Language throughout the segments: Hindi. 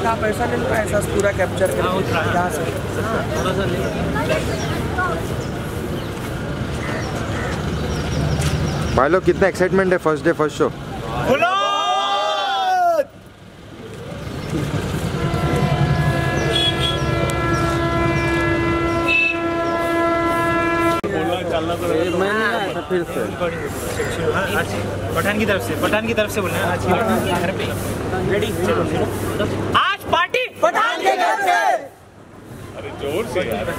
आप ऐसा ले लो, ऐसा पूरा कैप्चर करके यहाँ से थोड़ा सा ले। भाई लोग कितना एक्साइटमेंट है फर्स्ट डे फर्स्ट शो। फिर से पठान की तरफ से बोलना घर पे रेडी। आज पार्टी पठान के घर से। अरे जोर से यार,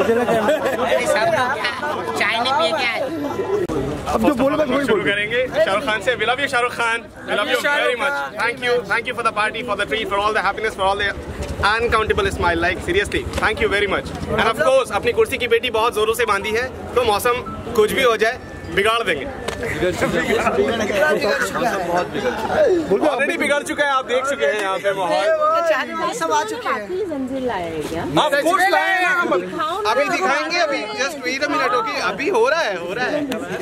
चाय नहीं पिए क्या? अब जो बोल शुरू करेंगे शाहरुख खान से। We love you Shahrukh Khan, we love you very much. Thank you for the party, for the treat, for all the happiness, for all the uncountable smile. Like seriously, thank you very much. And of course, अपनी कुर्सी की बेटी बहुत जोरों से बांधी है, तो मौसम कुछ भी हो जाए बिगाड़ देंगे। ऑलरेडी बिगड़ चुका है, आप देख चुके हैं यहाँ पे माहौल सब आ चुके हैं। जंजीर लाए क्या? आप कुछ लाए हैं हम अभी दिखाएंगे। अभी just wait a minute, okay? अभी हो रहा है।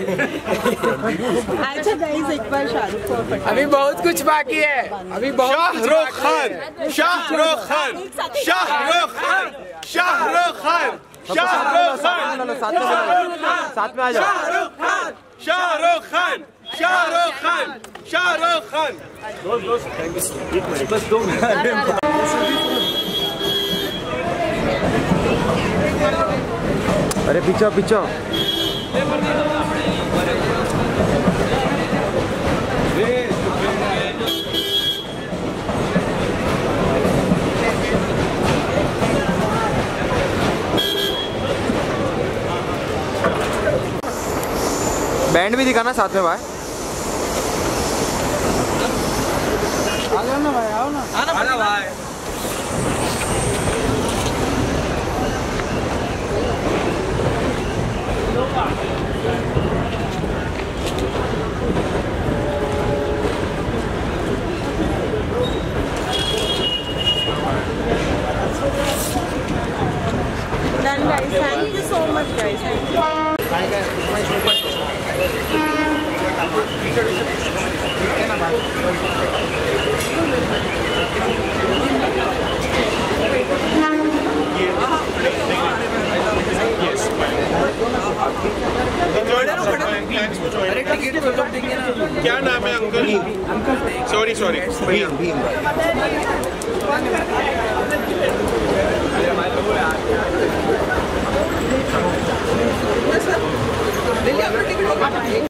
अच्छा गाइस, एक बार शाहरुख को अभी बहुत कुछ बाकी है। अभी शाहरुख खान साथ में आ जाओ। शाहरुख खान बस 2 मिनट। अरे पीछे बैंड भी दिखाना साथ में भाई। आ जाओ ना भाई, आओ ना। आना भाई। Done guys, thank you so much guys. Thank you. क्या नाम है अंकल? सॉरी भीम।